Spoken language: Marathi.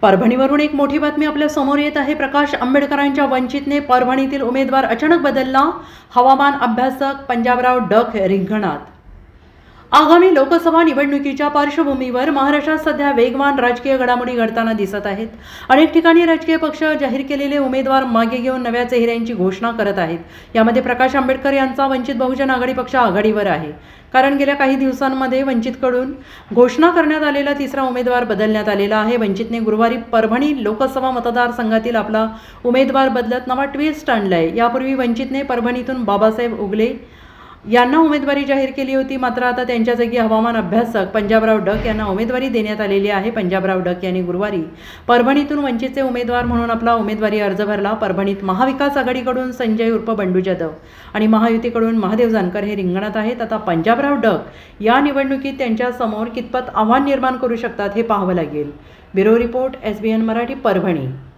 परभणीवरून एक मोठी बातमी आपल्या समोर येत आहे। प्रकाश आंबेडकरांच्या वंचितने परभणीतील उमेदवार अचानक बदलला। हवामान अभ्यासक पंजाबराव डक रिंगणात। आगामी लोकसभा निवडणुकीच्या पार्श्वभूमीवर महाराष्ट्रात सध्या वेगवान राजकीय घडामोडी घडताना दिसत आहेत। अनेक ठिकाणी राजकीय पक्ष जाहीर केलेले उमेदवार मागे घेऊन नव्या चेहऱ्यांची घोषणा करत आहेत। यामध्ये प्रकाश आंबेडकर यांचा वंचित बहुजन आघाडी पक्ष आघाडीवर आहे, कारण गेल्या काही दिवसांमध्ये वंचितकडून घोषणा करण्यात आलेला तिसरा उमेदवार बदलण्यात आलेला आहे। वंचितने गुरुवारी परभणी लोकसभा मतदारसंघातील आपला उमेदवार बदलत नवा ट्विस्ट आणलाय। यापूर्वी वंचितने परभणीतून बाबासाहेब उगले यांना उमेदवारी जाहीर केली होती, मात्र आता त्यांच्या जागी हवामान अभ्यासक पंजाबराव डक यांना उमेदवारी देण्यात आलेली आहे। पंजाबराव डक यांनी गुरुवारी परभणीतून वंचितचे उमेदवार म्हणून आपला उमेदवारी अर्ज भरला। परभणीत महाविकास आघाडीकडून संजय उर्फ बंडू जाधव आणि महायुतीकडून महादेव जानकर हे रिंगणात आहेत। आता पंजाबराव डक या निवडणुकीत त्यांच्या समोर कितपत आव्हान निर्माण करू शकतात हे पाहावं लागेल। Bureau report, SBN Marathi, Parbhani.